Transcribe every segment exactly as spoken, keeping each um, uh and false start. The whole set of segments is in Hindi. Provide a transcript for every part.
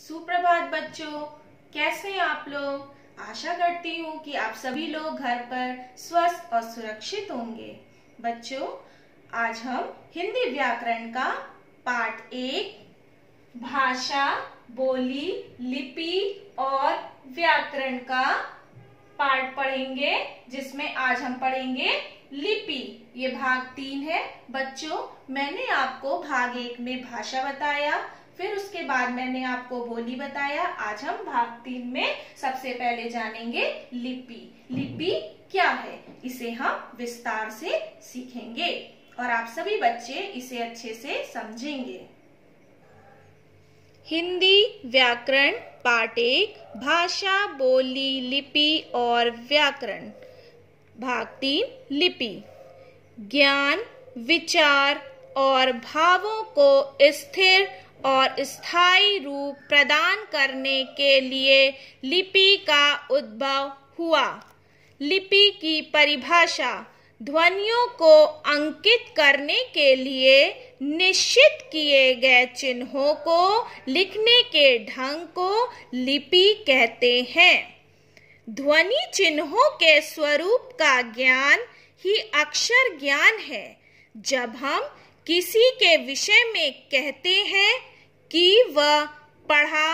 सुप्रभात बच्चों, कैसे हैं आप लोग। आशा करती हूँ कि आप सभी लोग घर पर स्वस्थ और सुरक्षित होंगे। बच्चों, आज हम हिंदी व्याकरण का पाठ एक भाषा, बोली, लिपि और व्याकरण का पाठ पढ़ेंगे, जिसमें आज हम पढ़ेंगे लिपि। ये भाग तीन है। बच्चों, मैंने आपको भाग एक में भाषा बताया, फिर उसके बाद मैंने आपको बोली बताया। आज हम भाग तीन में सबसे पहले जानेंगे लिपि। लिपि क्या है, इसे हम विस्तार से सीखेंगे और आप सभी बच्चे इसे अच्छे से समझेंगे। हिंदी व्याकरण पाठ एक भाषा, बोली, लिपि और व्याकरण। भाग तीन लिपि। ज्ञान, विचार और भावों को स्थिर और स्थायी रूप प्रदान करने के लिए लिपि का उद्भव हुआ। लिपि की परिभाषा ध्वनियों को अंकित करने के लिए निश्चित किए गए चिन्हों को लिखने के ढंग को लिपि कहते हैं। ध्वनि चिन्हों के स्वरूप का ज्ञान ही अक्षर ज्ञान है। जब हम किसी के विषय में कहते हैं कि वह पढ़ा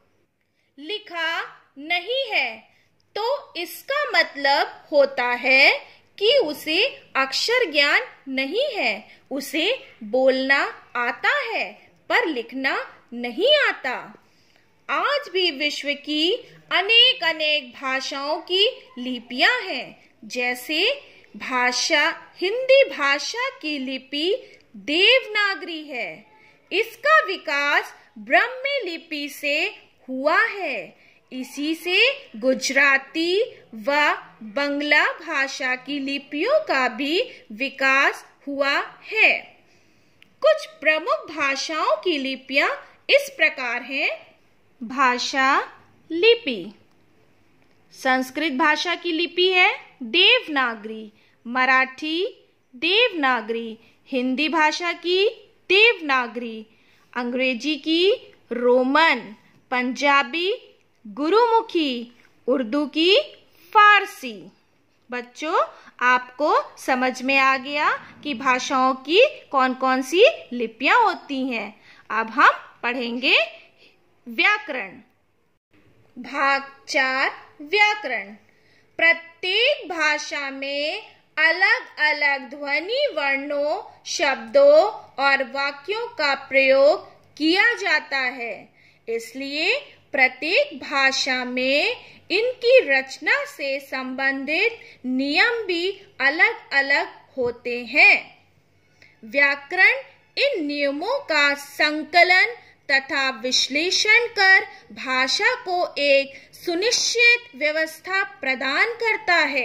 लिखा नहीं है, तो इसका मतलब होता है कि उसे अक्षर ज्ञान नहीं है। उसे बोलना आता है पर लिखना नहीं आता। आज भी विश्व की अनेक अनेक भाषाओं की लिपियां हैं। जैसे भाषा, हिंदी भाषा की लिपि देवनागरी है। इसका विकास ब्राह्मी लिपि से हुआ है। इसी से गुजराती व बंगला भाषा की लिपियों का भी विकास हुआ है। कुछ प्रमुख भाषाओं की लिपियां इस प्रकार हैं। भाषा लिपि। संस्कृत भाषा की लिपि है देवनागरी। मराठी देवनागरी। हिंदी भाषा की देवनागरी। अंग्रेजी की रोमन। पंजाबी गुरुमुखी। उर्दू की फारसी। बच्चों, आपको समझ में आ गया कि भाषाओं की कौन कौन सी लिपियां होती हैं। अब हम पढ़ेंगे व्याकरण। भाग चार व्याकरण। प्रत्येक भाषा में अलग अलग ध्वनि वर्णों, शब्दों और वाक्यों का प्रयोग किया जाता है। इसलिए प्रत्येक भाषा में इनकी रचना से संबंधित नियम भी अलग अलग होते हैं। व्याकरण इन नियमों का संकलन तथा विश्लेषण कर भाषा को एक सुनिश्चित व्यवस्था प्रदान करता है।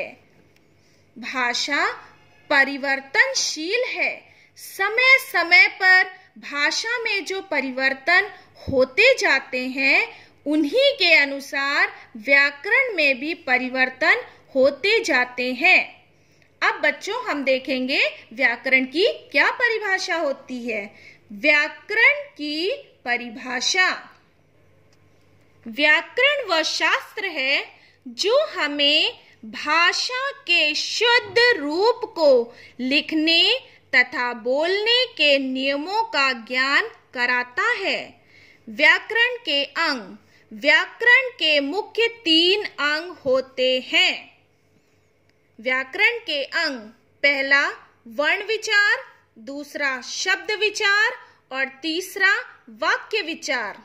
भाषा परिवर्तनशील है। समय समय पर भाषा में जो परिवर्तन होते जाते हैं, उन्हीं के अनुसार व्याकरण में भी परिवर्तन होते जाते हैं। अब बच्चों, हम देखेंगे व्याकरण की क्या परिभाषा होती है। व्याकरण की परिभाषा। व्याकरण वह शास्त्र है जो हमें भाषा के शुद्ध रूप को लिखने तथा बोलने के नियमों का ज्ञान कराता है। व्याकरण के अंग। व्याकरण के मुख्य तीन अंग होते हैं। व्याकरण के अंग। पहला वर्ण विचार, दूसरा शब्द विचार और तीसरा वाक्य विचार।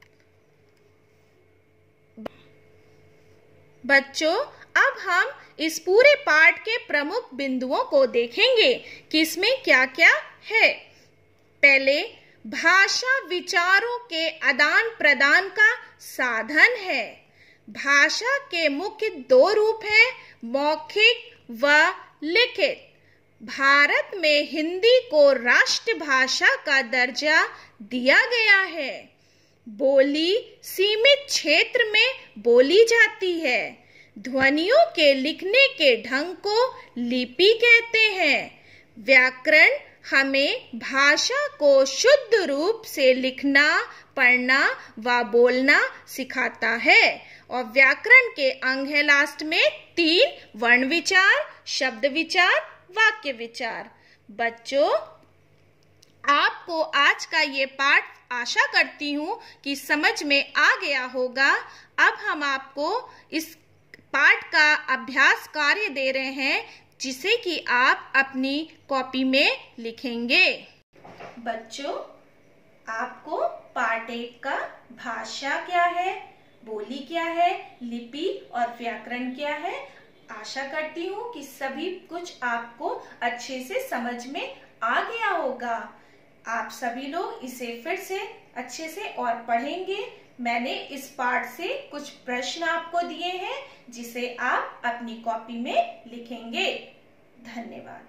बच्चों, अब हम इस पूरे पाठ के प्रमुख बिंदुओं को देखेंगे कि इसमें क्या क्या है। पहले, भाषा विचारों के आदान प्रदान का साधन है। भाषा के मुख्य दो रूप हैं, मौखिक व लिखित। भारत में हिंदी को राष्ट्रभाषा का दर्जा दिया गया है। बोली सीमित क्षेत्र में बोली जाती है। ध्वनियों के लिखने के ढंग को लिपि कहते हैं। व्याकरण हमें भाषा को शुद्ध रूप से लिखना, पढ़ना व बोलना सिखाता है। और व्याकरण के अंग है लास्ट में तीन, वर्ण विचार, शब्द विचार, वाक्य विचार। बच्चों, आपको आज का ये पाठ आशा करती हूँ कि समझ में आ गया होगा। अब हम आपको इस पाठ का अभ्यास कार्य दे रहे हैं, जिसे कि आप अपनी कॉपी में लिखेंगे। बच्चों, आपको पाठ एक का भाषा क्या है, बोली क्या है, लिपि और व्याकरण क्या है, आशा करती हूँ कि सभी कुछ आपको अच्छे से समझ में आ गया होगा। आप सभी लोग इसे फिर से अच्छे से और पढ़ेंगे। मैंने इस पाठ से कुछ प्रश्न आपको दिए हैं, जिसे आप अपनी कॉपी में लिखेंगे। धन्यवाद।